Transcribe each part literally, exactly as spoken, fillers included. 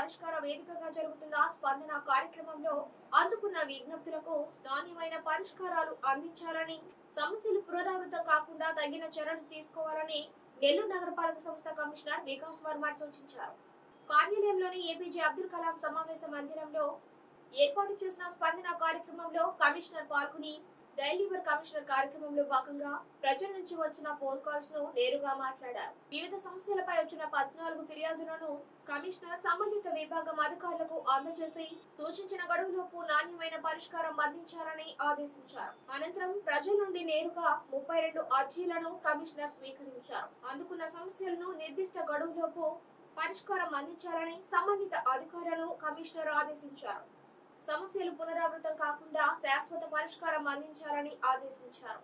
పరిష్కార వేదికగా జరుగుతున్న స్పందన కార్యక్రమంలో అందుకున్న విజ్ఞప్తులకు నాణ్యమైన పరిష్కారాలు అందించాలని, సమస్యలు పునరావృతం కాకుండా తగిన చర్యలు తీసుకోవాలని నెల్లూరు నగరపాలక సంస్థ కమిషనర్ వికాస్ వర్మ సూచించారు. కార్యాలయంలోని ఏపీజే అబ్దుల్ కలాం సమావేశ మందిరంలో ఏర్పాటు చేసిన స్పందన కార్యక్రమంలో కమిషనర్ పాల్గొని డైలీవర్ కమిషనర్ కార్యక్రమంలో భాగంగా ప్రజల నుంచి వచ్చిన ఫోన్ కాల్స్ ను నేరుగా మాట్లాడారు. వివిధ సమస్యలపై వచ్చిన పద్నాలుగు ఫిర్యాదులను కమిషనర్ సంబంధిత విభాగం అధికారులకు అందజేసి సూచించిన గడువులోపు నాణ్యమైన పరిష్కారం అందించాలని ఆదేశించారు. అనంతరం ప్రజల నుండి నేరుగా ముప్పై రెండు అర్జీలను కమిషనర్ స్వీకరించారు. అందుకున్న సమస్యలను నిర్దిష్ట గడువులోపు పరిష్కారం అందించాలని సంబంధిత అధికారులను కమిషనర్ ఆదేశించారు. సమస్యలు పునరావృతం కాకుండా శాశ్వత పరిష్కారం అందించాలని ఆదేశించారు.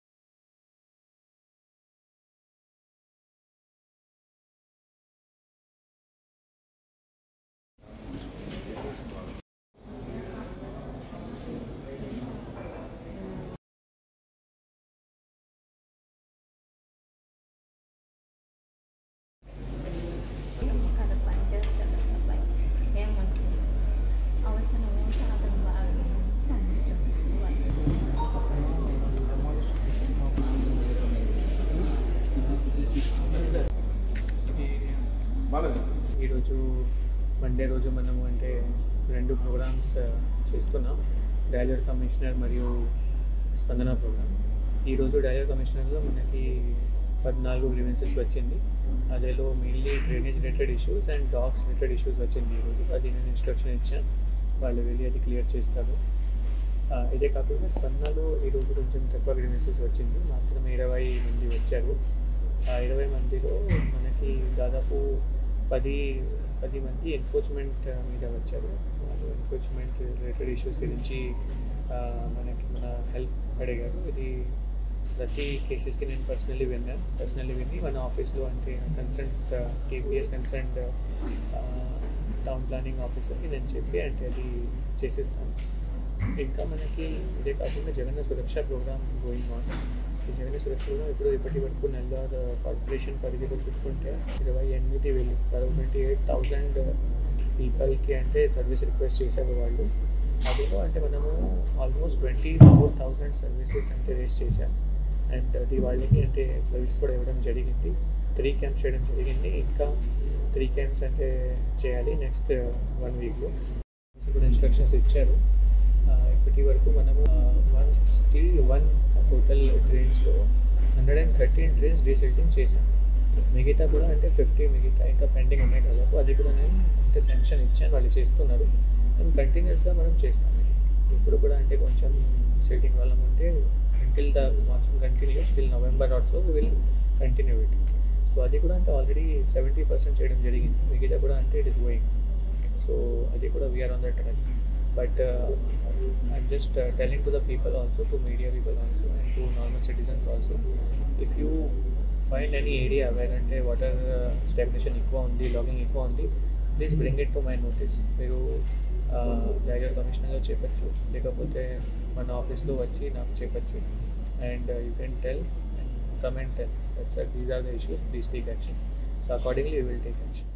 ఈరోజు మండే రోజు మనము అంటే రెండు ప్రోగ్రామ్స్ చేస్తున్నాం, డైలీవర్ కమిషనర్ మరియు స్పందన ప్రోగ్రామ్. ఈరోజు డైలీవర్ కమిషనర్లో మనకి పద్నాలుగు గ్రీవెన్సెస్ వచ్చింది. అదేలో mainly drainage related issues and dogs related issues వచ్చింది. ఈరోజు అది నేను ఇన్స్ట్రక్షన్ ఇచ్చాను, వాళ్ళు వెళ్ళి అది క్లియర్ చేస్తారు. ఇదే కాకుండా స్పందనలో ఈరోజు కొంచెం తక్కువ గ్రీవెన్సెస్ వచ్చింది, మాత్రం ఇరవై మంది వచ్చారు. ఆ ఇరవై మందిలో మనకి దాదాపు పది పది మంది ఎన్ఫోర్స్మెంట్ మీద వచ్చారు. వాళ్ళు ఎన్ఫోర్స్మెంట్ రిలేటెడ్ ఇష్యూస్ గురించి మనకి మన హెల్ప్ అడిగారు. ఇది ప్రతి కేసెస్కి నేను పర్సనల్లీ విన్నాను. పర్సనల్లీ విని మన ఆఫీస్లో అంటే concerned KPS concerned town planning ఆఫీసర్కి నేను చెప్పి అంటే అది చేసేస్తాను. ఇంకా మనకి ఇదే కాకుండా Jagan Suraksha program going on. ఈ జగన్ సురక్ష ప్రోగ్రామ్ ఇప్పుడు ఇప్పటి వరకు నెల్లూరు కార్పొరేషన్ పరిధిలో చూసుకుంటే ఇరవై ఎనిమిది వేలు ట్వంటీ ఎయిట్ థౌజండ్ పీపుల్కి అంటే సర్వీస్ రిక్వెస్ట్ చేశారు వాళ్ళు. అదిలో అంటే మనము almost twenty four thousand services అంటే రేస్ చేశాం. అండ్ అది వాళ్ళకి అంటే సర్వీస్ కూడా ఇవ్వడం జరిగింది. త్రీ క్యాంప్స్ చేయడం జరిగింది. ఇంకా త్రీ క్యాంప్స్ అంటే చేయాలి నెక్స్ట్ వన్ వీక్లో. ఇప్పుడు ఇన్స్ట్రక్షన్స్ ఇచ్చారు. ఇప్పటి వరకు మనము వన్ సిక్స్టీ వన్ టోటల్ ట్రైన్స్లో హండ్రెడ్ అండ్ థర్టీన్ ట్రైన్స్ రీసెల్టింగ్ చేశాను. మిగతా కూడా అంటే ఫిఫ్టీ మిగతా ఇంకా పెండింగ్ ఉన్నాయి కదా, అది కూడా నేను అంటే శాంక్షన్ ఇచ్చాను, వాళ్ళు చేస్తున్నారు. అండ్ కంటిన్యూస్గా మనం చేస్తాం. ఇప్పుడు కూడా అంటే కొంచెం సెట్టింగ్ వల్ల ఉంటే until the monsoon continues till November also we will continue it. So అది కూడా అంటే ఆల్రెడీ సెవెంటీ పర్సెంట్ చేయడం జరిగింది. మిగతా కూడా అంటే ఇట్ ఈస్ గోయింగ్. సో అది కూడా we're on the track. But uh, I'm just uh, telling to the people also, to media people also, and to normal citizens also, if you find any area where ante water uh, stagnation ఎక్కువ ఉంది, logging ఎక్కువ ఉంది, please bring it to my notice. మీరు director కమిషనర్లో చెప్పచ్చు, లేకపోతే మన ఆఫీస్లో వచ్చి నాకు చెప్పచ్చు. And you can tell and come and tell that's these are the issues, please take action. So accordingly you will take action.